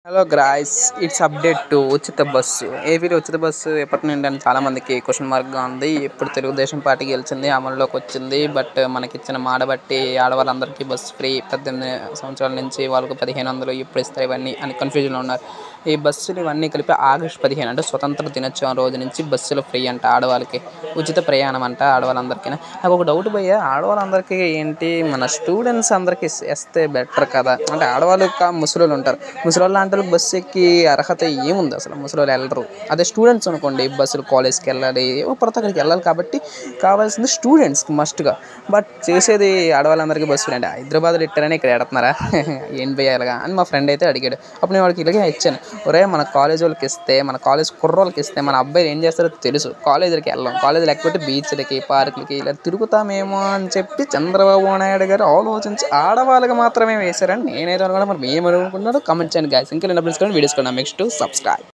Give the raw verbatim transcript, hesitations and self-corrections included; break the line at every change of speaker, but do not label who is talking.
Hello guys it's update to ఉచిత bus ఏపీలో ఉచిత బస్సు ఎప్పటి నుండి అని చాలా మందికి క్వశ్చన్ మార్క్గా ఉంది. ఇప్పుడు తెలుగుదేశం పార్టీ గెలిచింది, అమల్లోకి వచ్చింది. బట్ మనకిచ్చిన మాట బట్టి ఆడవాళ్ళందరికీ బస్సు ఫ్రీ. పద్దెనిమిది సంవత్సరాల నుంచి వాళ్ళకు పదిహేను వందలు ఇప్పుడు ఇస్తారు ఇవన్నీ అని కన్ఫ్యూజన్లో ఉన్నారు. ఈ బస్సులు ఇవన్నీ కలిపి ఆగస్టు పదిహేను అంటే స్వతంత్ర దినోత్సవం రోజు నుంచి బస్సులు ఫ్రీ అంట. ఆడవాళ్ళకి ఉచిత ప్రయాణం అంట ఆడవాళ్ళందరికీ. నాకు ఒక డౌట్ భయ్యా, ఆడవాళ్ళందరికీ ఏంటి, మన స్టూడెంట్స్ అందరికీ వేస్తే బెటర్ కదా అంటే ఆడవాళ్ళు ముసలోళ్ళు ఉంటారు, ముసలోళ్ళు లాంటి బస్సు ఎక్కి అర్హత ఏముంది అసలు? ముసలోళ్ళు వెళ్ళరు. అదే స్టూడెంట్స్ అనుకోండి, బస్సులు కాలేజ్కి వెళ్ళాలి, ఏవో పడితే అక్కడికి వెళ్ళాలి కాబట్టి కావాల్సింది స్టూడెంట్స్కి మస్ట్గా. బట్ చేసేది ఆడవాళ్ళందరికీ బస్సులు అంటే హైదరాబాద్లో ఇట్టారని ఇక్కడ ఎడుతున్నారా ఏం భయ్యా అని మా ఫ్రెండ్ అయితే అడిగాడు. అప్పుడు నేను వాడికి ఇలాగే ఇచ్చాను, ఒరే మన కాలేజ్ వాళ్ళకి ఇస్తే, మన కాలేజ్ కుర్రోళ్ళకి ఇస్తే మన అబ్బాయిలు ఏం చేస్తారో తెలుసు. కాలేజీలకి వెళ్ళాం, కాలేజీ లేకపోతే బీచ్లకి పార్కులకి ఇలా తిరుగుతామేమో అని చెప్పి చంద్రబాబు నాయుడు గారు ఆలోచించి ఆడవాళ్ళకి మాత్రమే వేశారని నేనైతే అనుకున్నా. మరి ఏమనుకుంటున్నారో కామెంట్ చేయండి గాయ్స్. ఇంకా వీడియోస్ కూడా నెక్స్ట్ సబ్స్క్రైబ్.